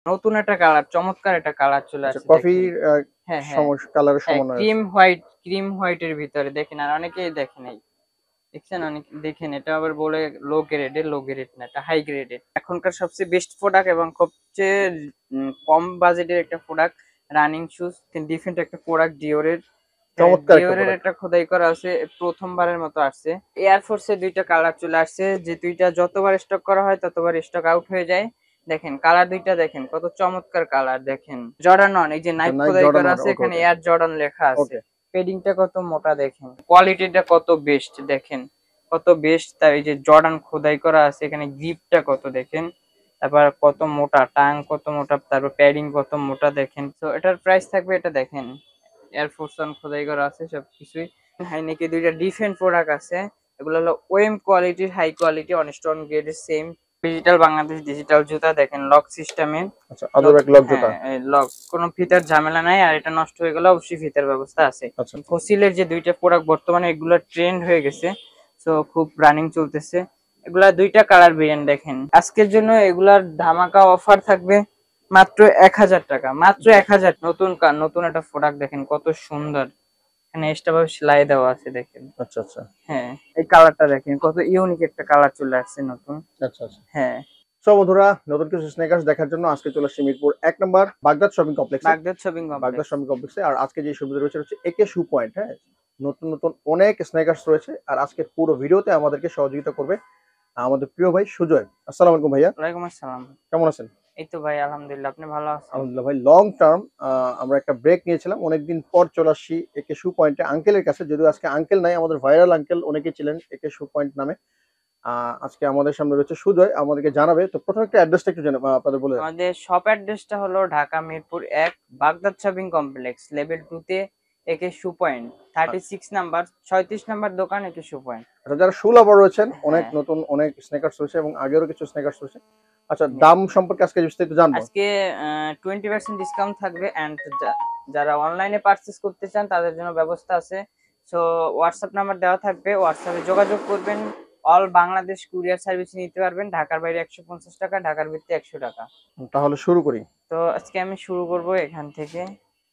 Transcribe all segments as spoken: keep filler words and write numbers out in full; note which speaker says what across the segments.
Speaker 1: নতুন একটা কালার, চমৎকার একটা কালার চলে
Speaker 2: আচ্ছা,
Speaker 1: আসছে
Speaker 2: কফি
Speaker 1: দেখেন।
Speaker 2: আ
Speaker 1: হ্যাঁ, হ্যাঁ।
Speaker 2: সমস কালারের
Speaker 1: হ্যাঁ,
Speaker 2: সমন্বয়
Speaker 1: ক্রিম
Speaker 2: আছে।
Speaker 1: হোয়াইট, ক্রিম হোয়াইট এর ভিতরে দেখেন আর অনেকেই দেখে নাই। দেখছেন অনেক দেখেন এটা আবার বলে লো গ্রেডের, লো গ্রেড না এটা হাই গ্রেডের। এখনকার সবচেয়ে বেস্ট প্রোডাক্ট এবং সবচেয়ে উম কম বাজেটের একটা প্রোডাক্ট রানিং শুজ ডিফারেন্ট একটা প্রোডাক্ট ডিওরের। হ্যাঁ,
Speaker 2: চমৎকার একটা
Speaker 1: ডিওরের
Speaker 2: প্রোডাক্ট।
Speaker 1: একটা খোদাই করা আছে প্রথমবারের মতো আসছে। এয়ার ফোর্সের দুইটা কালার চলে আসছে যে দুইটা যতবার স্টক করা হয় ততবার স্টক আউট হয়ে যায়। দেখেন কালার দুইটা দেখেন কত চমৎকার কালার দেখেন। জর্ডান অন এই যে
Speaker 2: আচ্ছা,
Speaker 1: নাইক
Speaker 2: নাইক
Speaker 1: খোদাই
Speaker 2: জর্ডান
Speaker 1: করা
Speaker 2: ওয়ান।
Speaker 1: আছে
Speaker 2: ওকে,
Speaker 1: এখানে
Speaker 2: ওকে,
Speaker 1: এয়ার জর্ডান লেখা আছে।
Speaker 2: ওকে।
Speaker 1: পেডিংটা কত মোটা দেখেন, কোয়ালিটিটা কত বেস্ট দেখেন, কত বেস্ট। তার এই যে জর্ডান খোদাই করা আছে এখানে গ্রিপটা কত দেখেন, তারপর কত মোটা টাং কত মোটা, তারপর প্যাডিং কত মোটা দেখেন। তো এটার প্রাইস থাকবে এটা দেখেন এয়ারফোর্স ওয়ান খোদাই করা আছে সবকিছুই। হাইনেকে দুইটা ডিফারেন্ট প্রোডাক্ট আছে, এগুলো হলো ওএম কোয়ালিটির, হাই কোয়ালিটি অনস্টোন গ্রেডের সেম ডিজিটাল বাংলাদেশ ডিজিটাল জুতা দেখেন লক সিস্টেমের।
Speaker 2: আচ্ছা, আদর এক লক জুতা।
Speaker 1: হ্যাঁ, লক কোনো ফিতার ঝামেলা নাই, আর এটা নষ্ট হয়ে গেলে অবশ্যই ফিতার ব্যবস্থা আছে।
Speaker 2: আচ্ছা,
Speaker 1: ফসিলের যে দুইটা প্রোডাক্ট বর্তমানে এগুলো ট্রেন্ড হয়ে গেছে, সো খুব রানিং চলতেছে। এগুলা দুইটা কালার ভেরিয়েন্ট দেখেন। আজকের জন্য এগুলার ধামাকা অফার থাকবে মাত্র এক হাজার টাকা, মাত্র এক হাজার। নতুন কা- নতুন একটা প্রোডাক্ট দেখেন কত সুন্দর, এখানে এক্সট্রা ভাবে সেলাই দেওয়া আছে দেখেন।
Speaker 2: আচ্ছা, আচ্ছা,
Speaker 1: হ্যাঁ, এই কালারটা দেখেন কত ইউনিক একটা কালার চলে আসছে নতুন।
Speaker 2: আচ্ছা, আচ্ছা।
Speaker 1: হ্যাঁ,
Speaker 2: সো বন্ধুরা, নতুন কিছু স্নেকার্স দেখার জন্য আজকে চলে আসছি মিরপুর এক নম্বর বাগদাদ শপিং কমপ্লেক্সে।
Speaker 1: Baghdad shopping
Speaker 2: Baghdad
Speaker 1: complex.
Speaker 2: Shopping কমপ্লেক্সে আর আজকে যে সুবিধা রয়েছে হচ্ছে একে শু পয়েন্ট। হ্যাঁ, নতুন নতুন অনেক স্নেকার্স রয়েছে আর আজকের পুরো ভিডিওতে আমাদেরকে সহযোগিতা করবে আমাদের প্রিয় ভাই সুজয়। আসসালামু আলাইকুম ভাইয়া,
Speaker 1: ওয়ালাইকুম আসসালাম।
Speaker 2: কেমন আছেন?
Speaker 1: এই তো ভাই আলহামদুলিল্লাহ, আপনি ভালো আছেন?
Speaker 2: আলহামদুলিল্লাহ ভাই। লং টার্ম আমরা একটা ব্রেক নিয়েছিলাম, অনেকদিন পর চলে আসছি একে শু পয়েন্টে আঙ্কেলের কাছে। যদিও আজকে আঙ্কেল নাই, আমাদের ভাইরাল আঙ্কেল অনেকেই ছিলেন একে শু পয়েন্ট নামে। আহ, আজকে আমাদের সামনে রয়েছে সুজয়, আমাদেরকে জানাবে। তো প্রথমে একটা অ্যাড্রেসটা একটু জানা আহ, আপনাদের বলে দেন।
Speaker 1: আমাদের শপ অ্যাড্রেসটা হলো ঢাকা মিরপুর এক, Baghdad shopping complex level two তে AK shoe point, thirty six number, ছয়ত্রিশ নাম্বার দোকান একে শু পয়েন্ট।
Speaker 2: আচ্ছা, যারা শু লাভার রয়েছেন, অনেক
Speaker 1: হ্যাঁ,
Speaker 2: নতুন অনেক স্নেকার্স রয়েছে এবং আগেরও কিছু স্নেকার্স রয়েছে। আচ্ছা,
Speaker 1: জি।
Speaker 2: দাম সম্পর্কে আজকে বিস্তারিত জানবো।
Speaker 1: আজকে টোয়েন্টি পার্সেন্ট ডিসকাউন্ট থাকবে অ্যান্ড যারা অনলাইনে পারচেস করতে চান তাদের জন্য ব্যবস্থা আছে। সো হোয়াটসঅ্যাপ নাম্বার দেওয়া থাকবে, হোয়াটসঅ্যাপে যোগাযোগ করবেন। অল বাংলাদেশ কুরিয়ার সার্ভিস নিতে পারবেন, ঢাকার বাইরে একশো পঞ্চাশ টাকা, ঢাকার ভিতরে একশো টাকা।
Speaker 2: তাহলে শুরু করি।
Speaker 1: তো আজকে আমি শুরু করব এখান থেকে।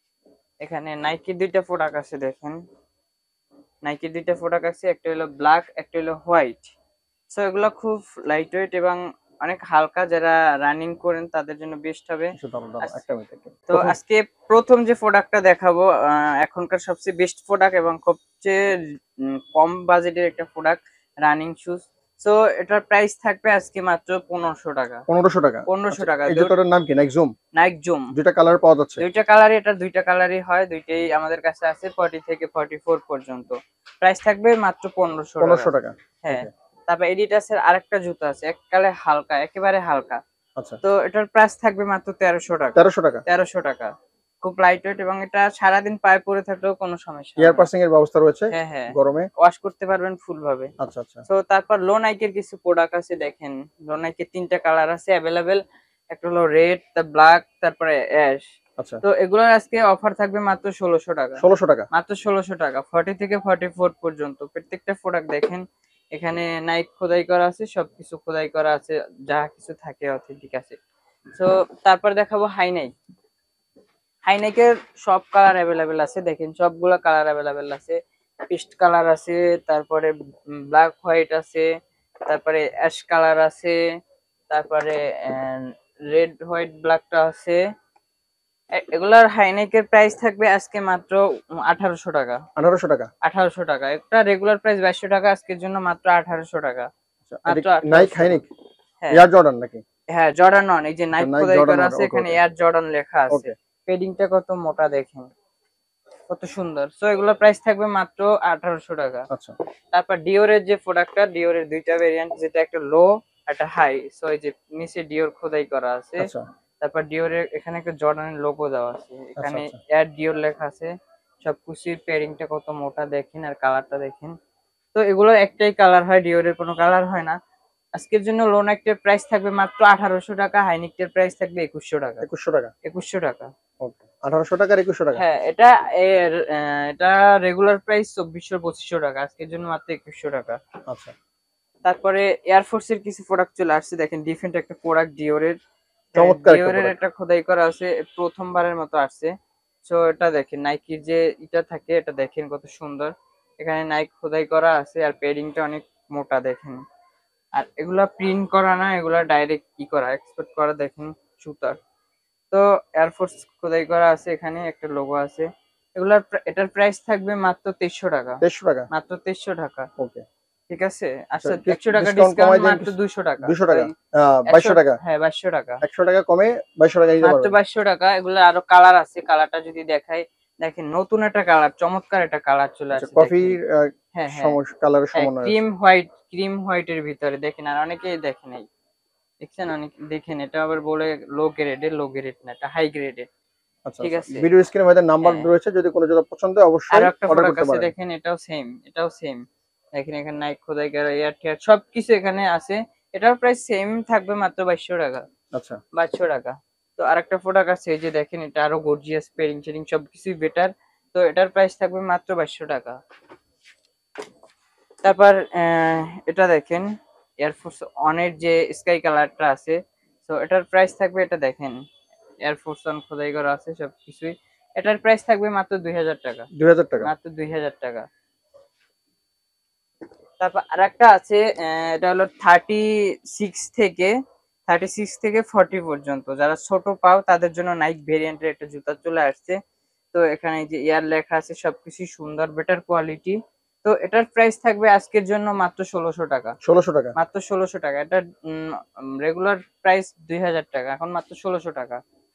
Speaker 1: এখানে নাইকির দুইটা প্রোডাক্ট আছে দেখেন, নাইকির দুইটা প্রোডাক্ট আছে, একটা হলো ব্ল্যাক একটা হলো হোয়াইট। সো এগুলো খুব লাইট ওয়েট এবং অনেক হালকা, যারা রানিং করেন তাদের জন্য বেস্ট হবে।
Speaker 2: কিছু দাঁড়ান দাঁড়ান
Speaker 1: আজ-
Speaker 2: একটা মিনিট একটু।
Speaker 1: তো
Speaker 2: প্রথম
Speaker 1: আজকে প্রথম যে প্রোডাক্টটা দেখাবো আহ, এখনকার সবচেয়ে বেস্ট প্রোডাক্ট এবং সবচেয়ে উম, কম বাজেটের একটা প্রোডাক্ট রানিং শুজ। সো এটার প্রাইস থাকবে আজকে মাত্র পনেরোশো টাকা।
Speaker 2: পনেরোশো টাকা।
Speaker 1: পনেরোশো
Speaker 2: আচ্ছা,
Speaker 1: টাকা।
Speaker 2: এই জুতাটার নাম কি? Nike zoom.
Speaker 1: নাইক জুম
Speaker 2: দুইটা কালার পাওয়া যাচ্ছে।
Speaker 1: দুইটা কালারই, এটা দুইটা কালারই হয়, দুইটাই আমাদের কাছে আছে ফর্টি থেকে ফর্টি ফোর পর্যন্ত। প্রাইস থাকবে মাত্র পনেরোশো টাকা।
Speaker 2: পনেরোশো টাকা।
Speaker 1: হ্যাঁ,
Speaker 2: ওকে।
Speaker 1: তারপর এডিডাসের আরেকটা জুতো আছে এককালে হালকা, একেবারে হালকা।
Speaker 2: আচ্ছা,
Speaker 1: তো এটার প্রাইস থাকবে মাত্র তেরোশো টাকা।
Speaker 2: তেরোশো টাকা।
Speaker 1: তেরোশো টাকা, খুব লাইট ওয়েট এবং এটা সারাদিন পায়ে পরে থাকলেও কোনো সমস্যা
Speaker 2: এয়ার
Speaker 1: হবে না।
Speaker 2: পাসিং এর ব্যবস্থা রয়েছে
Speaker 1: হ্যাঁ, হ্যাঁ,
Speaker 2: গরমে।
Speaker 1: ওয়াশ করতে পারবেন ফুল ভাবে।
Speaker 2: আচ্ছা, আচ্ছা,
Speaker 1: তো তারপর লো নাইকের কিছু প্রোডাক্ট আছে দেখেন, লো নাইকের তিনটা কালার আছে অ্যাভেলেবেল, একটা হলো রেড, তার ব্ল্যাক, তারপরে অ্যাশ।
Speaker 2: আচ্ছা।
Speaker 1: তো এগুলোর আজকে অফার থাকবে মাত্র ষোলোশো টাকা।
Speaker 2: ষোলোশো টাকা।
Speaker 1: মাত্র ষোলোশো টাকা, ফর্টি থেকে ফর্টি ফোর পর্যন্ত প্রত্যেকটা প্রোডাক্ট দেখেন। এখানে নাইক খোদাই করা আছে, সবকিছু খোদাই করা আছে, যা কিছু থাকে অথেন্টিক আছে। তো তারপর দেখাবো হাই নাইক। হাইনেকের সব কালার অ্যাভেলেবেল আছে দেখেন, সবগুলা কালার অ্যাভেলেবেল আছে। পিস্ট কালার আছে, তারপরে ব্ল্যাক হোয়াইট আছে, তারপরে অ্যাশ কালার আছে, তারপরে রেড হোয়াইট ব্ল্যাকটা আছে। এ- এগুলার হাইনেকের প্রাইস থাকবে আজকে মাত্র আঠারোশো টাকা।
Speaker 2: আঠারোশো টাকা।
Speaker 1: আঠারোশো টাকা, একটা রেগুলার প্রাইস বাইশশো টাকা, আজকের জন্য মাত্র আঠারোশো টাকা।
Speaker 2: আচ্ছা, এটা
Speaker 1: মাত্র
Speaker 2: নাইক
Speaker 1: আঠারোশো
Speaker 2: হাইনিক
Speaker 1: টাকা। হ্যাঁ,
Speaker 2: এয়ার জর্ডান নাকি?
Speaker 1: হ্যাঁ, জর্ডান অন এই যে
Speaker 2: আচ্ছা,
Speaker 1: নাইক
Speaker 2: নাইক
Speaker 1: খোদাই
Speaker 2: জর্ডান
Speaker 1: করা
Speaker 2: ওয়ান।
Speaker 1: আছে,
Speaker 2: ওকে,
Speaker 1: এখানে
Speaker 2: ওকে,
Speaker 1: এয়ার জর্ডান লেখা আছে।
Speaker 2: ওকে।
Speaker 1: পেডিংটা কত মোটা দেখেন, কত সুন্দর। সো এগুলোর প্রাইস থাকবে মাত্র আঠারোশো টাকা।
Speaker 2: আচ্ছা,
Speaker 1: তারপর ডিওরের যে প্রোডাক্টটা, ডিওরের দুইটা ভেরিয়েন্ট, যেটা একটা লো একটা হাই। সো এই যে নিচে ডিওর খোদাই করা আছে,
Speaker 2: আচ্ছা,
Speaker 1: তারপর ডিওরের এখানে একটা জর্ডানের লোগো দেওয়া আছে,
Speaker 2: আচ্ছা,
Speaker 1: এখানে
Speaker 2: আচ্ছা,
Speaker 1: এয়ার ডিওর লেখা আছে। সব কিছুর পেয়ারিংটা কত মোটা দেখেন আর কালারটা দেখেন। তো এগুলো একটাই কালার হয়, ডিওরের কোনো কালার হয় না। আজকের জন্য লোন একটার প্রাইস থাকবে মাত্র আঠারোশো টাকা, হাইনিকটার প্রাইস থাকবে একুশশো টাকা।
Speaker 2: একুশশো টাকা।
Speaker 1: একুশশো টাকা।
Speaker 2: ওকে, আঠারোশো টাকা আর একুশশো টাকা।
Speaker 1: হ্যাঁ, এটা এর আহ, এটা রেগুলার প্রাইস চব্বিশশো পঁচিশশো টাকা, আজকের জন্য মাত্র একুশশো টাকা।
Speaker 2: আচ্ছা,
Speaker 1: তারপরে এয়ারফোর্স এর কিছু প্রোডাক্ট চলে আসছে দেখেন, ডিফারেন্ট একটা প্রোডাক্ট ডিওরের।
Speaker 2: চমৎকার একটা
Speaker 1: ডিওরের
Speaker 2: প্রোডাক্ট।
Speaker 1: একটা খোদাই করা আছে, প্রথমবারের মতো আসছে। সো এটা দেখেন নাইকির যে এটা থাকে এটা দেখেন কত সুন্দর। এখানে নাইক খোদাই করা আছে আর প্যাডিংটা অনেক মোটা দেখেন। আর এগুলা প্রিন্ট করা না, এগুলা ডাইরেক্ট কি করা এক্সপোর্ট করা দেখেন সুতার। তো এয়ারফোর্স খোদাই করা আছে, এখানে একটা লোগো আছে। এগুলার প্রা- এটার প্রাইস থাকবে মাত্র তেইশশো টাকা।
Speaker 2: দেড়শো টাকা।
Speaker 1: মাত্র তেইশশো টাকা।
Speaker 2: ওকে।
Speaker 1: ঠিক আছে, আচ্ছা
Speaker 2: কিছু
Speaker 1: একশো টাকা
Speaker 2: ডিসকাউন্ট
Speaker 1: ডিসকাউন্ট
Speaker 2: কমাই দেন
Speaker 1: মাত্র
Speaker 2: কিছু?
Speaker 1: দুইশো টাকা।
Speaker 2: দুইশো
Speaker 1: তো
Speaker 2: টাকা,
Speaker 1: এই
Speaker 2: আহ,
Speaker 1: একশো,
Speaker 2: বাইশশো টাকা।
Speaker 1: হ্যাঁ বাইশশো টাকা।
Speaker 2: একশো টাকা কমে বাইশশো টাকা দিতে
Speaker 1: মাত্র
Speaker 2: পারবেন।
Speaker 1: বাইশশো টাকা। এগুলো আরো কালার আছে, কালারটা যদি দেখাই দেখেন নতুন একটা কালার, চমৎকার একটা কালার চলে
Speaker 2: আচ্ছা,
Speaker 1: আসছে
Speaker 2: কফি
Speaker 1: দেখেন। হ্যাঁ হ্যাঁ
Speaker 2: সমস্যা, কালারের
Speaker 1: হ্যাঁ
Speaker 2: সমন্বয় আছে।
Speaker 1: ক্রিম হোয়াইট, ক্রিম হোয়াইটের ভিতরে দেখেন আর অনেকেই দেখে নাই, দেখছেন অনেক দেখেন। এটা আবার বলে লো গ্রেডের, লো গ্রেড না, এটা হাই গ্রেডের।
Speaker 2: আচ্ছা
Speaker 1: ঠিক
Speaker 2: আচ্ছা,
Speaker 1: আছে,
Speaker 2: ভিডিও স্ক্রিনে ভাইদের নাম্বার
Speaker 1: হ্যাঁ।
Speaker 2: রয়েছে, যদি কোনো জোড়া পছন্দ হয়
Speaker 1: আরো
Speaker 2: অবশ্যই
Speaker 1: একটা
Speaker 2: অর্ডার
Speaker 1: প্রোডাক্ট
Speaker 2: করতে
Speaker 1: আছে
Speaker 2: পারেন।
Speaker 1: দেখেন, এটাও সেম, এটাও সেম। দেখেন এখানে নাইক খোদাই করা এয়ার টিয়ার সবকিছু এখানে আছে। এটার প্রাইস সেম থাকবে মাত্র বাইশশো টাকা।
Speaker 2: আচ্ছা,
Speaker 1: বাইশশো টাকা। তো আরেকটা প্রোডাক্ট আছে এই যে দেখেন, এটা আরো গর্জিয়াস, পেরিং টেরিং সবকিছুই বেটার। তো এটার প্রাইস থাকবে মাত্র বাইশশো টাকা। তারপর আহ, এটা দেখেন এয়ারফোর্স অনের যে স্কাই কালারটা আছে, তো এটার প্রাইস থাকবে, এটা দেখেন এয়ারফোর্স অন খোদাই করা আছে সবকিছুই। এটার প্রাইস থাকবে মাত্র দুই হাজার টাকা।
Speaker 2: দুই হাজার টাকা।
Speaker 1: মাত্র দুই হাজার টাকা। তারপর আরেকটা আছে, আহ, এটা হলো থার্টি সিক্স থেকে থার্টি সিক্স থেকে ফর্টি পর্যন্ত যারা ছোট পাও তাদের জন্য নাইক ভেরিয়েন্টের একটা জুতা চলে আসছে। তো এখানে এই যে ইয়ার লেখা আছে, সবকিছু সুন্দর, বেটার কোয়ালিটি। তো এটার প্রাইস থাকবে আজকের জন্য মাত্র ষোলোশো টাকা।
Speaker 2: ষোলোশো টাকা।
Speaker 1: মাত্র ষোলোশো টাকা। এটা রেগুলার প্রাইস দুই হাজার টাকা, এখন মাত্র ষোলোশো টাকা।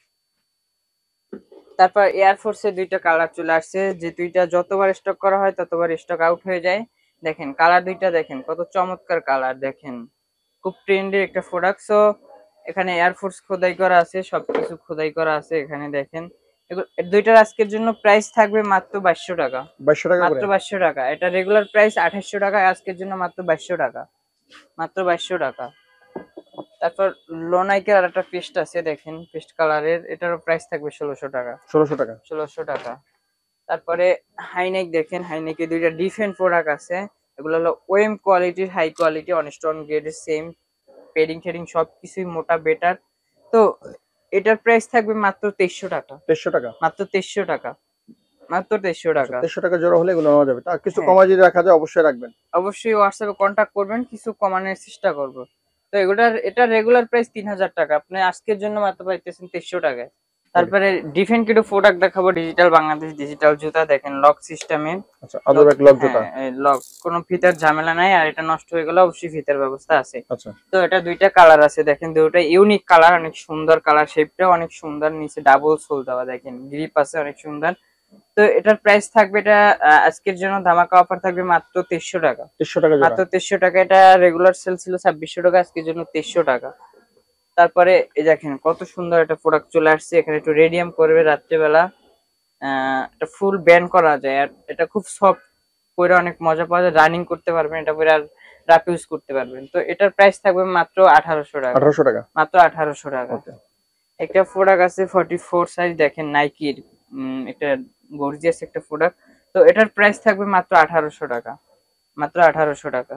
Speaker 1: তারপর এয়ারফোর্সের দুইটা কালার চলে আসছে, যে দুইটা যতবার স্টক করা হয় ততবার স্টক আউট হয়ে যায়। দেখেন কালার দুইটা দেখেন কত চমৎকার কালার দেখেন, খুব ট্রেন্ডের একটা প্রোডাক্ট। সো এখানে এয়ারফোর্স খোদাই করা আছে, সবকিছু খোদাই করা আছে এখানে দেখেন। এগুলো দুইটার আজকের জন্য প্রাইস থাকবে মাত্র বাইশশো টাকা।
Speaker 2: বাইশশো টাকা
Speaker 1: মাত্র
Speaker 2: করে।
Speaker 1: বাইশশো টাকা। এটা রেগুলার প্রাইস আঠাশশো টাকা, আজকের জন্য মাত্র বাইশশো টাকা। মাত্র বাইশশো টাকা। তারপর লোনাইকের আর একটা পেস্ট আছে দেখেন, পেস্ট কালারের, এটারও প্রাইস থাকবে ষোলোশো টাকা।
Speaker 2: ষোলোশো টাকা।
Speaker 1: ষোলোশো টাকা। তারপরে হাইনেক দেখেন, হাইনেকের দুইটা ডিফারেন্ট প্রোডাক্ট আছে। এগুলো হলো ওয়েম কোয়ালিটির, হাই কোয়ালিটি, অনস্টন গ্রেডের, সেম পেডিং টেডিং সবকিছুই মোটা, বেটার। তো এটার প্রাইস থাকবে মাত্র তেইশশো টাকা।
Speaker 2: দেড়শো টাকা।
Speaker 1: মাত্র তেইশশো টাকা। মাত্র তেইশশো টাকা।
Speaker 2: দেড়শো টাকা জোড়া হলে এগুলো নেওয়া যাবে, তা কিছু
Speaker 1: হ্যাঁ
Speaker 2: কমাই যদি রাখা যায় অবশ্যই রাখবেন।
Speaker 1: অবশ্যই হোয়াটসঅ্যাপে কন্ট্যাক্ট করবেন, কিছু কমানোর চেষ্টা করব। তো এগুলার এটা রেগুলার প্রাইস তিন হাজার টাকা, আপনি আজকের জন্য মাত্র পাইতেছেন তেইশশো টাকায়।
Speaker 2: ওকে।
Speaker 1: তারপরে ডিফারেন্ট কিছু প্রোডাক্ট দেখাবো, ডিজিটাল বাংলাদেশ ডিজিটাল জুতা দেখেন, লক সিস্টেমের।
Speaker 2: আচ্ছা, আদর এক লক জুতা।
Speaker 1: হ্যাঁ লক, কোনো ফিতার ঝামেলা নাই, আর এটা নষ্ট হয়ে গেলে অবশ্যই ফিতার ব্যবস্থা আছে।
Speaker 2: আচ্ছা,
Speaker 1: তো এটা দুইটা কালার আছে দেখেন, দুটো ইউনিক কালার, অনেক সুন্দর কালার, শেপটাও অনেক সুন্দর, নিচে ডাবল সোল দেওয়া দেখেন, গ্রিপ আছে অনেক সুন্দর। তো এটার প্রাইস থাকবে, এটা আহ, আজকের জন্য ধামাকা অফার থাকবে মাত্র তেইশশো টাকা।
Speaker 2: দেড়শো টাকা জোড়া।
Speaker 1: মাত্র তেইশশো টাকা। এটা রেগুলার সেল ছিল ছাব্বিশশো টাকা, আজকের জন্য তেইশশো টাকা। তারপরে এই দেখেন কত সুন্দর একটা প্রোডাক্ট চলে আসছে, এখানে একটু রেডিয়াম করবে রাত্রেবেলা, আহ এটা ফুল ব্যান্ড করা যায়, আর এটা খুব সফট, পরে অনেক মজা পাওয়া যায়, রানিং করতে পারবেন এটা পরে, আর রাফ ইউজ করতে পারবেন। তো এটার প্রাইস থাকবে মাত্র আঠারোশো টাকা।
Speaker 2: আঠারোশো টাকা।
Speaker 1: মাত্র আঠারোশো টাকা।
Speaker 2: ওকে।
Speaker 1: একটা প্রোডাক্ট আছে ফর্টি ফোর সাইজ দেখেন, নাইকির একটা গর্জিয়াস একটা প্রোডাক্ট। তো এটার প্রাইস থাকবে মাত্র আঠারোশো টাকা। মাত্র আঠারোশো টাকা।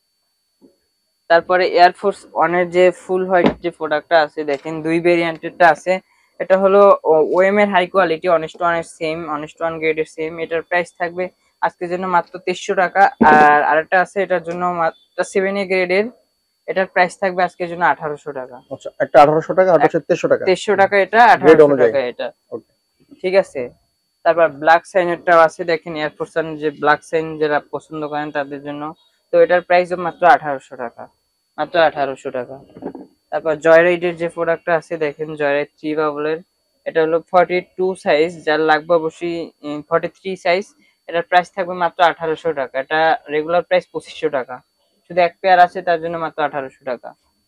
Speaker 1: তারপরে এয়ারফোর্স ওয়ানের যে ফুল হোয়াইট যে প্রোডাক্টটা আছে দেখেন, দুই ভেরিয়েন্টেরটা আছে। এটা হলো ওএম এর হাই কোয়ালিটি, অনেস্ট ওয়ানের সেম, অনেস্ট ওয়ান গ্রেডের সেম। এটার প্রাইস থাকবে আজকের জন্য মাত্র তেইশশো টাকা। আর আরেকটা আছে এটার জন্য মাত্র সেভেন এ গ্রেডের, এটার প্রাইস থাকবে আজকের জন্য আঠারোশো টাকা।
Speaker 2: আচ্ছা, একটা আঠারোশো টাকা আর হচ্ছে তেইশশো টাকা।
Speaker 1: তেইশশো টাকা এটা,
Speaker 2: গ্রেড
Speaker 1: আঠারোশো
Speaker 2: অনুযায়ী।
Speaker 1: টাকা এটা।
Speaker 2: ওকে।
Speaker 1: ঠিক আছে। তারপর ব্ল্যাক সাইনেরটাও আছে দেখেন, এয়ারফোর্স যে ব্ল্যাক সাইন যারা পছন্দ করেন তাদের জন্য। তো এটার প্রাইসও মাত্র আঠারোশো টাকা। মাত্র আঠারোশো টাকা। তারপর জয়রাইডের যে প্রোডাক্টটা আছে দেখেন, জয়রাইড থ্রি বাবলের, এটা হলো ফর্টি টু সাইজ, যার লাগবে অবশ্যই ফর্টি থ্রি সাইজ। এটার প্রাইস থাকবে মাত্র আঠারোশো টাকা। এটা রেগুলার প্রাইস পঁচিশশো টাকা, শুধু এক পেয়ার আছে তার জন্য মাত্র আঠারোশো টাকা।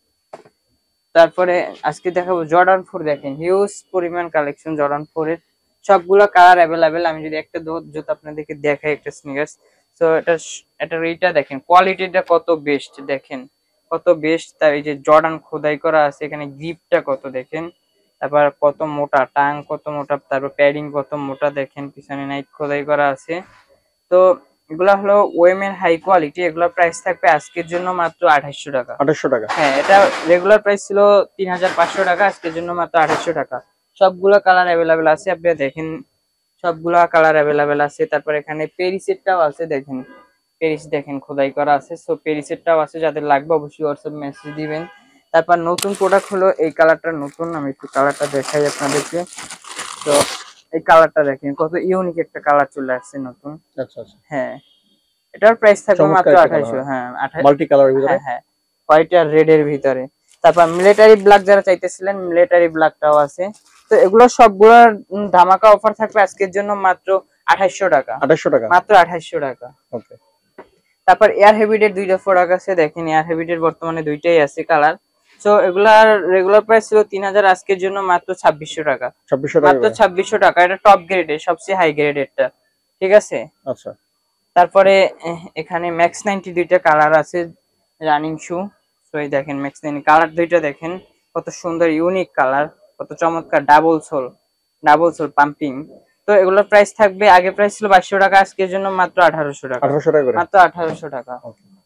Speaker 1: তারপরে আজকে দেখাবো জর্ডান ফোর, দেখেন হিউজ পরিমাণ কালেকশন জর্ডান ফোর এর, সবগুলো কালার অ্যাভেলেবেল। আমি যদি একটা জুতো আপনাদেরকে দেখাই, একটা স্নিকার্স, তো এটা এটা এইটা দেখেন কোয়ালিটিটা কত বেস্ট, দেখেন কত বেস্ট। তার এই যে জর্ডান খোদাই করা আছে এখানে, গ্রিপটা কত দেখেন, তারপর কত মোটা টাং, কত মোটা, তারপর প্যাডিং কত মোটা দেখেন, পিছনে নাইট খোদাই করা আছে। তো এগুলা হলো ওএম এর হাই কোয়ালিটি, এগুলোর প্রাইস থাকবে আজকের জন্য মাত্র আঠাইশশো টাকা।
Speaker 2: আঠাইশশো টাকা।
Speaker 1: হ্যাঁ, এটা রেগুলার প্রাইস ছিল তিন হাজার পাঁচশো টাকা, আজকের জন্য মাত্র আঠাইশশো টাকা। সবগুলো কালার অ্যাভেলেবেল আছে, আপনি দেখেন সবগুলা কালার অ্যাভেলেবেল আছে। তারপর এখানে পেরিসেটটাও আছে, দেখেন পেরিস দেখেন খোদাই করা আছে। সো পেরিসেটটাও আছে, যাদের লাগবে অবশ্যই হোয়াটসঅ্যাপ মেসেজ দিবেন। তারপর নতুন প্রোডাক্ট হলো এই কালারটা নতুন, আমি একটু কালারটা দেখাই আপনাদেরকে। তো এই কালারটা দেখেন কত ইউনিক একটা কালার চলে আসছে নতুন।
Speaker 2: আচ্ছা আচ্ছা।
Speaker 1: হ্যাঁ, এটার প্রাইস থাকবে মাত্র আঠাইশশো। হ্যাঁ,
Speaker 2: মাল্টি কালারের ভিতরে।
Speaker 1: হ্যাঁ হ্যাঁ, হোয়াইট আর রেড এর ভিতরে। তারপর মিলিটারি ব্ল্যাক যারা চাইতেছিলেন, মিলিটারি ব্ল্যাকটাও আছে। তো এগুলো সবগুলোর ধামাকা অফার থাকবে আজকের জন্য মাত্র আঠাইশশো টাকা।
Speaker 2: আঠাইশশো টাকা,
Speaker 1: মাত্র আঠাইশশো টাকা।
Speaker 2: ওকে।
Speaker 1: তারপর এয়ার হেভিডের দুইটা প্রোডাক্ট আছে, দেখেন এয়ার হেভিডের বর্তমানে দুইটাই আছে কালার। সো এগুলার রেগুলার প্রাইস ছিল তিন হাজার, আজকের জন্য মাত্র ছাব্বিশশো টাকা।
Speaker 2: ছাব্বিশশো টাকা,
Speaker 1: মাত্র ছাব্বিশশো টাকা। এটা টপ গ্রেডের, সবচেয়ে হাই গ্রেডেরটা, ঠিক আছে।
Speaker 2: আচ্ছা।
Speaker 1: তারপরে এখানে ম্যাক্স নাইনটি দুইটা কালার আছে, রানিং শু। তো এই দেখেন ম্যাক্স নাইনটি কালার দুইটা দেখেন কত সুন্দর ইউনিক কালার, কত চমৎকার। Double sole, double sole pumping. তো এগুলোর প্রাইস থাকবে, আগে প্রাইস ছিল বাইশশো টাকা, আজকের জন্য মাত্র আঠারোশো টাকা।
Speaker 2: আঠারোশো টাকা করে,
Speaker 1: মাত্র আঠারোশো টাকা।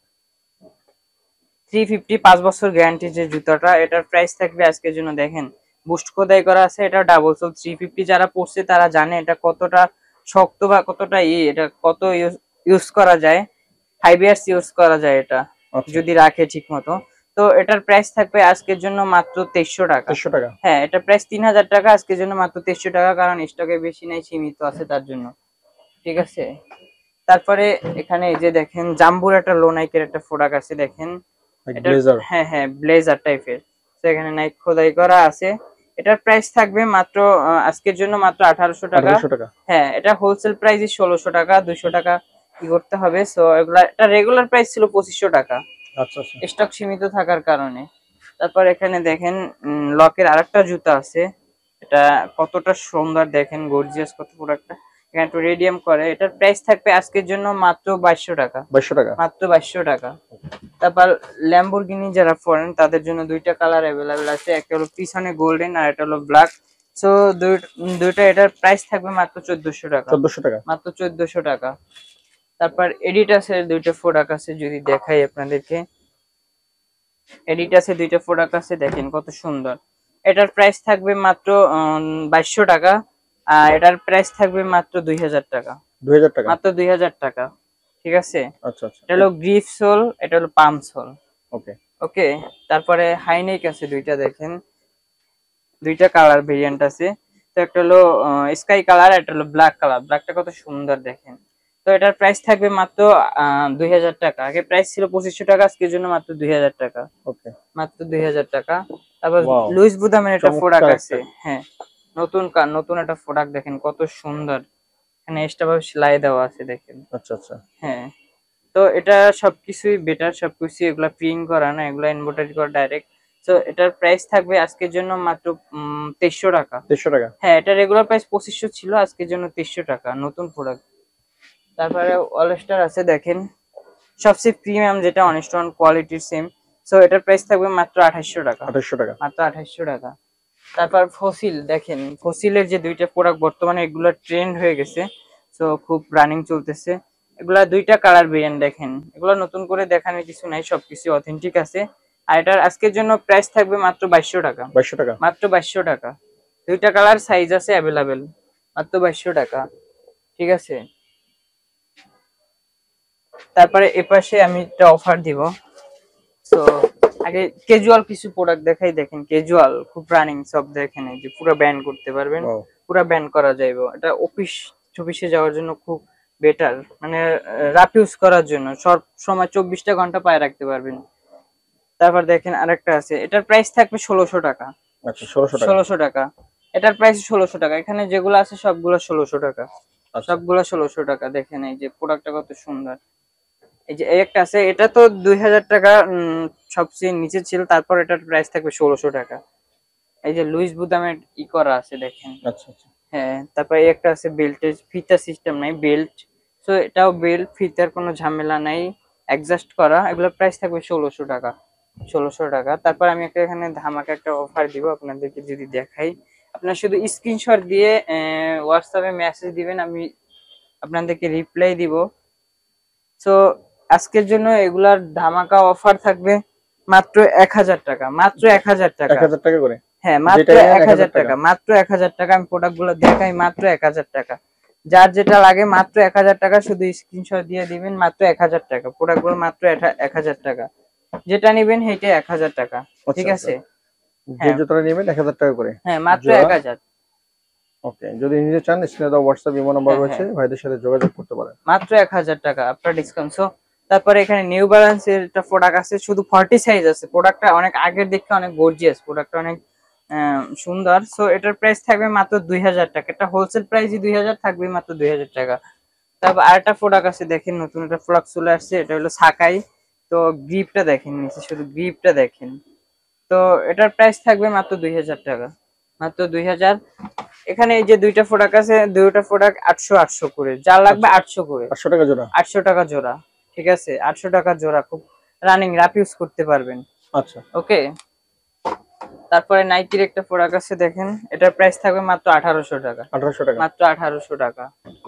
Speaker 1: থ্রি ফিফটি, পাঁচ বছর গ্যারান্টি যে জুতাটা, এটার প্রাইস থাকবে আজকের জন্য দেখেন বুস্ট খোদাই করা আছে। এটা ডাবল সোল থ্রি ফিফটি, যারা পড়ছে তারা জানে এটা কতটা শক্ত বা কতটা ই, এটা কত ইউজ করা যায়, ফাইভ ইয়ার্স ইউজ করা যায় এটা যদি রাখে ঠিক মতো। তো এটার প্রাইস থাকবে আজকের জন্য মাত্র তেইশশো টাকা।
Speaker 2: তেইশশো টাকা,
Speaker 1: হ্যাঁ, এটা প্রাইস তিন হাজার টাকা, আজকের জন্য মাত্র তেইশশো টাকা, কারণ স্টকে বেশি নাই, সীমিত আছে তার জন্য, ঠিক আছে। তারপরে এখানে এই যে দেখেন জাম্বুর একটা লো নাইকের একটা প্রোডাক্ট আছে, দেখেন
Speaker 2: ব্লেজার।
Speaker 1: হ্যাঁ হ্যাঁ, ব্লেজার টাইপের। তো এখানে নাইক খোদাই করা আছে। এটার প্রাইস থাকবে মাত্র আজকের জন্য মাত্র আঠারোশো টাকা। হ্যাঁ, এটা হোলসেল প্রাইস ষোলোশো টাকা, দুইশো টাকা কি করতে হবে। সো এগুলা, এটা রেগুলার প্রাইস ছিল পঁচিশশো টাকা,
Speaker 2: আচ্ছা আচ্ছা,
Speaker 1: স্টক সীমিত থাকার কারণে। তারপর এখানে দেখেন লকের আরেকটা জুতা আছে, এটা কতটা সুন্দর দেখেন, গর্জিয়াস কত প্রোডাক্টটা। এখানে একটু রেডিয়াম করে, এটার প্রাইস থাকবে আজকের জন্য মাত্র বাইশশো টাকা।
Speaker 2: বাইশশো টাকা, মাত্র
Speaker 1: বাইশশো টাকা। তারপর ল্যাম্বরগিনি যারা পড়েন তাদের জন্য দুইটা কালার অ্যাভেলেবেল আছে, একটা হলো পিছনে গোল্ডেন আর একটা হলো ব্ল্যাক। সো দুইটা, এটার প্রাইস থাকবে মাত্র চোদ্দশো টাকা। চোদ্দশো টাকা, মাত্র চোদ্দশো টাকা। তারপর এডিটাসের দুইটা প্রোডাক্ট আছে, যদি দেখাই আপনাদেরকে। এডিটাসের দুইটা প্রোডাক্ট আছে, দেখেন কত সুন্দর। এটার প্রাইস থাকবে মাত্র বাইশশো টাকা, আর এটার প্রাইস থাকবে মাত্র দুই হাজার টাকা। দুই হাজার টাকা, মাত্র দুই হাজার টাকা, ঠিক আছে। আচ্ছা আচ্ছা, এটা হলো গ্রিফ সোল, এটা হলো পাম সোল, ওকে ওকে। তারপরে হাইনেক আছে দুইটা, দেখেন দুইটা কালার ভেরিয়েন্ট আছে। তো একটা হলো স্কাই কালার, একটা হলো ব্ল্যাক কালার। ব্ল্যাকটা কত সুন্দর দেখেন। তো এটার প্রাইস থাকবে মাত্র দুই হাজার টাকা, আগে প্রাইস ছিল পঁচিশশো টাকা, আজকের জন্য মাত্র দুই হাজার টাকা, ওকে, মাত্র দুই হাজার টাকা। তারপর লুইস বুদামের একটা প্রোডাক্ট আছে, হ্যাঁ নতুন নতুন একটা প্রোডাক্ট, দেখেন কত সুন্দর, এখানে এক্সট্রা ভাবে সেলাই দেওয়া আছে, দেখেন। আচ্ছা আচ্ছা, হ্যাঁ। তো এটা সবকিছুই বেটার, সবকিছু এগুলা প্রিন্ট করা না, এগুলা এমব্রয়ডারি করা ডাইরেক্ট। তো এটার প্রাইস থাকবে আজকের জন্য মাত্র তেইশশো টাকা। তেইশশো টাকা, হ্যাঁ। এটা রেগুলার প্রাইস পঁচিশশো ছিল, আজকের জন্য তেইশশো টাকা, নতুন প্রোডাক্ট। তারপরে অলস্টার আছে, দেখেন সবচেয়ে প্রিমিয়াম যেটা, অনেস্টন কোয়ালিটির সেম। সো এটার প্রাইস থাকবে মাত্র আঠাইশশো টাকা। আঠাইশশো টাকা, মাত্র আঠাইশশো টাকা। তারপর ফসিল, দেখেন ফসিলের যে দুইটা প্রোডাক্ট বর্তমানে এগুলো ট্রেন্ড হয়ে গেছে, সো খুব রানিং চলতেছে। এগুলা দুইটা কালার ভেরিয়েন্ট, দেখেন এগুলো নতুন করে দেখানোর কিছু নাই, সবকিছু অথেন্টিক আছে। আর এটার আজকের জন্য প্রাইস থাকবে মাত্র বাইশশো টাকা। বাইশশো টাকা, মাত্র বাইশশো টাকা। দুইটা কালার সাইজ আছে অ্যাভেলেবেল, মাত্র বাইশশো টাকা, ঠিক আছে। তারপরে এপাশে আমি একটা অফার দিব। সো আগে ক্যাজুয়াল কিছু প্রোডাক্ট দেখাই, দেখেন ক্যাজুয়াল খুব রানিং সব, দেখেন এই যে পুরো ব্যান্ড করতে পারবেন, পুরো ব্যান্ড করা যাইবো। এটা অফিস অফিসে যাওয়ার জন্য খুব বেটার, মানে রাফ ইউজ করার জন্য সব সময় চব্বিশটা ঘন্টা পায়ে রাখতে পারবেন। তারপর দেখেন আরেকটা আছে, এটার প্রাইস থাকবে ষোলোশো টাকা। আচ্ছা, ষোলোশো টাকা, ষোলোশো টাকা। এটার প্রাইস ষোলোশো টাকা। এখানে যেগুলো আছে সবগুলো ষোলোশো টাকা, সবগুলো ষোলোশো টাকা। দেখেন এই যে প্রোডাক্টটা কত সুন্দর। এই যে একটা আছে, এটা তো দুই হাজার টাকা সবচেয়ে নিচে ছিল, তারপর এটার প্রাইস থাকবে ষোলোশো টাকা। এই যে লুইস বুদামের ই করা আছে, দেখেন। আচ্ছা আচ্ছা, হ্যাঁ। তারপর এই একটা আছে বেল্টের ফিতা সিস্টেম নাই, বেল্ট। সো এটাও বেল্ট, ফিতার কোনো ঝামেলা নাই, অ্যাডজাস্ট করা। এগুলোর প্রাইস থাকবে ষোলোশো টাকা, ষোলোশো টাকা। তারপর আমি একটা এখানে ধামাকা একটা অফার দিব আপনাদেরকে, যদি দেখাই। আপনার শুধু স্ক্রিনশট দিয়ে হোয়াটসঅ্যাপে মেসেজ দিবেন, আমি আপনাদেরকে রিপ্লাই দিব। সো আজকের জন্য এগুলার ধামাকা অফার থাকবে মাত্র এক হাজার টাকা, মাত্র এক হাজার টাকা,
Speaker 2: এক হাজার টাকা করে।
Speaker 1: হ্যাঁ মাত্র
Speaker 2: যেটা নেন
Speaker 1: এক
Speaker 2: এক হাজার
Speaker 1: হাজার টাকা, মাত্র এক হাজার টাকা। আমি প্রোডাক্ট গুলো দেখাই, মাত্র এক হাজার টাকা। যার যেটা লাগে মাত্র এক হাজার টাকা, শুধু স্ক্রিনশট দিয়ে দিবেন, মাত্র এক হাজার টাকা। প্রোডাক্ট গুলো মাত্র এক হাজার টাকা, যেটা নিবেন সেইটা এক হাজার টাকা, ঠিক
Speaker 2: আচ্ছা,
Speaker 1: আছে?
Speaker 2: যে
Speaker 1: হ্যাঁ
Speaker 2: জুতোটা নেবেন এক হাজার টাকা করে
Speaker 1: হ্যাঁ, মাত্র
Speaker 2: জোড়া।
Speaker 1: এক হাজার।
Speaker 2: ওকে, যদি নিতে চান স্ক্রিনে দেওয়া হোয়াটসঅ্যাপ ইমো নাম্বার
Speaker 1: হ্যাঁ
Speaker 2: রয়েছে,
Speaker 1: হ্যাঁ,
Speaker 2: ভাইদের সাথে যোগাযোগ করতে পারেন।
Speaker 1: মাত্র এক হাজার টাকা আপনার ডিসকাউন্ট। সো তারপরে এখানে নিউ ব্যালেন্স এর একটা প্রোডাক্ট আছে, শুধু ফর্টি সাইজ আছে। প্রোডাক্টটা অনেক আগের দেখতে অনেক গর্জিয়াস, প্রোডাক্টটা অনেক আহ, সুন্দর। সো এটার প্রাইস থাকবে মাত্র দুই হাজার টাকা। এটা হোলসেল প্রাইসই দুই হাজার, থাকবে মাত্র দুই হাজার টাকা। তারপর আরেকটা প্রোডাক্ট আছে, দেখেন নতুন একটা প্রোডাক্ট চলে আসছে, এটা হলো সাকাই। তো গ্রিপটা দেখেন নিচে, শুধু গ্রিপটা দেখেন। তো এটার প্রাইস থাকবে মাত্র দুই হাজার টাকা, মাত্র দুই হাজার। এখানে এই যে দুইটা প্রোডাক্ট আছে, দুইটা প্রোডাক্ট আটশো আটশো করে, যা লাগবে আটশো করে,
Speaker 2: আটশো টাকা জোড়া।
Speaker 1: আটশো টাকা জোড়া, ঠিক আছে? আটশো টাকা জোড়া, খুব রানিং রাফ ইউজ করতে পারবেন।
Speaker 2: আচ্ছা,
Speaker 1: ওকে। তারপরে নাইকির একটা প্রোডাক্ট আছে, দেখেন এটার প্রাইস থাকবে মাত্র আঠারোশো টাকা,
Speaker 2: আঠারোশো টাকা।
Speaker 1: মাত্র আঠারোশো টাকা।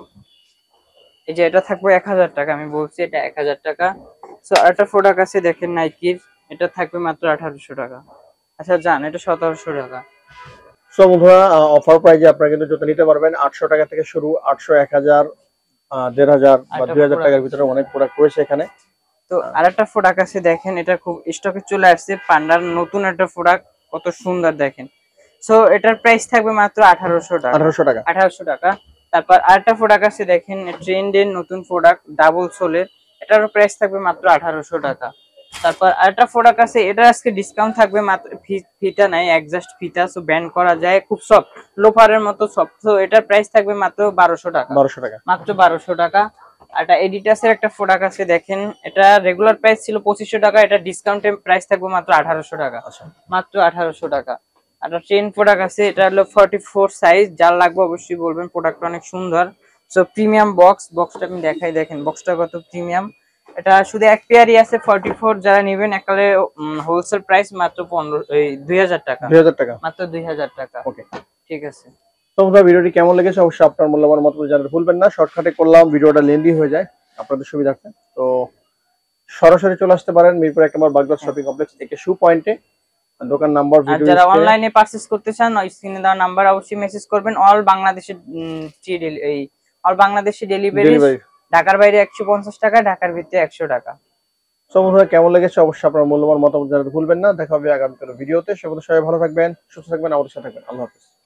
Speaker 1: এই যে এটা থাকবে এক হাজার টাকা, আমি বলছি এটা এক হাজার টাকা। সো একটা প্রোডাক্ট আছে দেখেন নাইকির, এটা থাকবে মাত্র আঠারোশো টাকা। আচ্ছা যান, এটা সতেরোশো টাকা।
Speaker 2: সো বন্ধুরা, অফার প্রাইজে আপনারা কিন্তু জুতো নিতে পারবেন। আটশো টাকা থেকে শুরু, আটশো, এক হাজার, দেড় হাজার বা
Speaker 1: আরেকটা
Speaker 2: দুই হাজার টাকার
Speaker 1: প্রোডাক্ট,
Speaker 2: ভিতরে অনেক প্রোডাক্ট রয়েছে এখানে।
Speaker 1: তো আরেকটা প্রোডাক্ট আছে দেখেন, এটা খুব স্টকে চলে আসছে, পান্ডার নতুন একটা প্রোডাক্ট, কত সুন্দর দেখেন। সো এটার প্রাইস থাকবে মাত্র আঠারোশো টাকা,
Speaker 2: আঠারোশো টাকা।
Speaker 1: আঠারোশো টাকা। তারপর আরেকটা প্রোডাক্ট আছে দেখেন, ট্রেন্ডের নতুন প্রোডাক্ট, ডাবল সোলের, এটারও প্রাইস থাকবে মাত্র আঠারোশো টাকা। তারপর আরেকটা প্রোডাক্ট আছে, এটা আজকে ডিসকাউন্ট থাকবে মাত্র, ফিতা নাই, একজাস্ট ফিতা, সো ব্যান্ড করা যায়, খুব সফট, লোফারের মতো সফট। সো এটার প্রাইস থাকবে মাত্র বারোশো টাকা,
Speaker 2: বারোশো টাকা,
Speaker 1: মাত্র বারোশো টাকা। একটা এডিটাসের একটা প্রোডাক্ট আছে দেখেন, এটা রেগুলার প্রাইস ছিল পঁচিশশো টাকা, এটা ডিসকাউন্টে প্রাইস থাকবে মাত্র আঠারোশো টাকা,
Speaker 2: আচ্ছা,
Speaker 1: মাত্র আঠারোশো টাকা। একটা চেন প্রোডাক্ট আছে, এটা হলো ফর্টি ফোর সাইজ, যার লাগবে অবশ্যই বলবেন, প্রোডাক্টটা অনেক সুন্দর। সো প্রিমিয়াম বক্স, বক্সটা আমি দেখাই, দেখেন বক্সটা কত প্রিমিয়াম। এটা শুধু এক পেয়ারই আছে ফর্টি ফোর, যারা নেবেন একালে হোলসেল প্রাইস মাত্র পনেরো এই দুই হাজার টাকা,
Speaker 2: দুই হাজার টাকা,
Speaker 1: মাত্র দুই হাজার টাকা।
Speaker 2: ওকে।
Speaker 1: ঠিক আছে।
Speaker 2: তো বন্ধুরা, ভিডিওটি কেমন লেগেছে অবশ্যই আপনার মূল্যবান মতামত জানাতে ভুলবেন না। শর্টকাটে করলাম, ভিডিওটা লেন্দি হয়ে যায় আপনাদের সুবিধার্থে। তো সরাসরি চলে আসতে পারেন মিরপুর এক নম্বর বাগদাদ শপিং কমপ্লেক্স একে শু পয়েন্টে। দোকান নাম্বার
Speaker 1: আর
Speaker 2: ভিডিও
Speaker 1: যারা অনলাইনে পারচেজ করতে চান, ওই স্ক্রিনে দেওয়া নাম্বার অবশ্যই মেসেজ করবেন। অল বাংলাদেশে এই অল বাংলাদেশে ডেলিভারি,
Speaker 2: ডেলিভারি।
Speaker 1: ঢাকার বাইরে একশো পঞ্চাশ টাকা, ঢাকার ভিতরে একশো টাকা।
Speaker 2: সো বন্ধুরা, কেমন লেগেছে অবশ্যই আপনার মূল্যবান মতামত জানাতে ভুলবেন না। দেখা হবে আগামী কোনো ভিডিওতে। সে পর্যন্ত সবাই ভালো থাকবেন, সুস্থ থাকবেন, আমাদের সাথে থাকবেন। আল্লাহ হাফেজ।